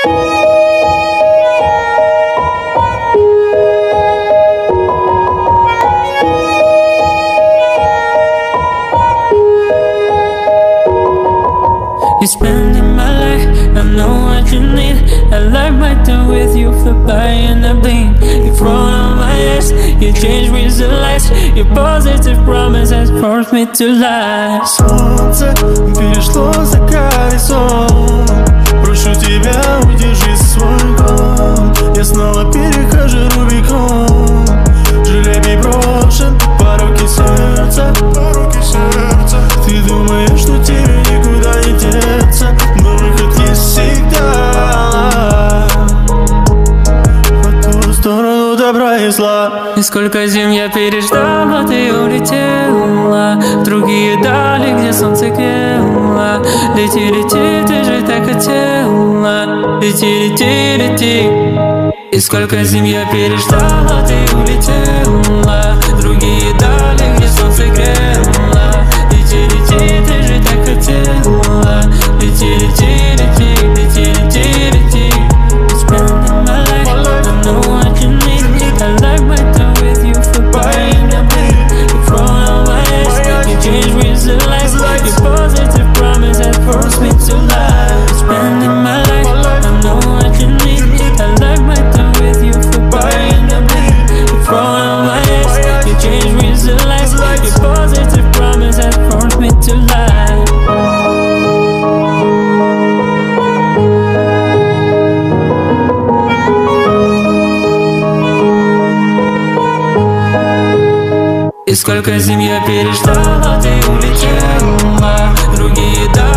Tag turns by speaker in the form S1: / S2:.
S1: You're spending my life, I know what you need. I like my time with you, fly by and I blink. You thrown on my ass, you change with the lights. Your positive promise has forced me to lie.
S2: Солнце перешло за горизонт. Прошу тебя, удержи свой год. Я снова перехожу Рубикон. Жребий брошен, пороки сердца. Ты думаешь, что тебе никуда не деться, но выход есть всегда. По ту сторону добра и зла.
S1: И сколько зим я переждал, но ты улетела в другие дали, где солнце грело. Лети, лети, ты же так хотела. Лети, лети, лети. И сколько зим я переждал, но ты улетела в другие дали, где солнце грело. Лети, лети, ты же так хотела. Лети, лети, лети, лети, лети, лети. You're spending my life, I know what you need. I like my time with you, for buying a blink. You thrown on my ass, you change with the lights. Your positive promise has forced me to lie. You're spending my life, I know what you need. I like my time with you, for buying a blink. You thrown on my ass, you change with the lights. Your positive promise has forced me to lie. И сколько зим я переждал, а ты улетела в другие дали.